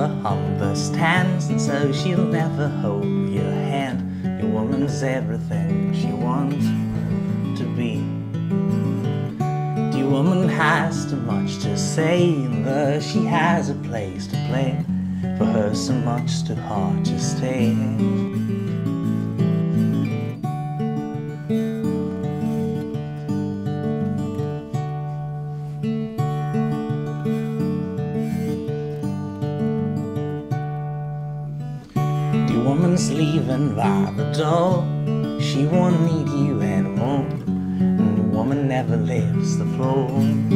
never understands, and so she'll never hold your hand. Your woman's everything she wants to be. Your woman has too much to say, but she has a place to play. For her so much too hard to stay. Your woman's leaving by the door. She won't need you anymore. And your woman never leaves the floor.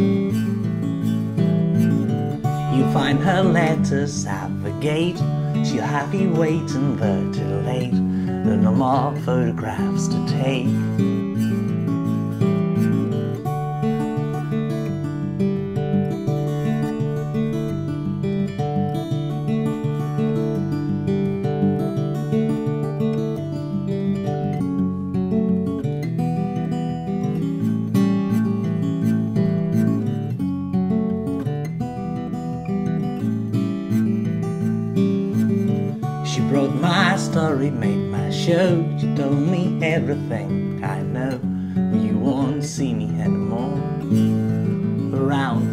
You find her letters at the gate. She'll have you waiting there till late. There are no more photographs to take. She wrote my story, made my show. She told me everything I know. You won't see me anymore around